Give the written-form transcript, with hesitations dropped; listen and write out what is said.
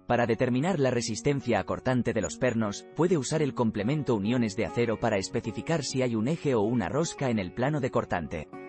Para determinar la resistencia a cortante de los pernos, puede usar el complemento uniones de acero para especificar si hay un eje o una rosca en el plano de cortante.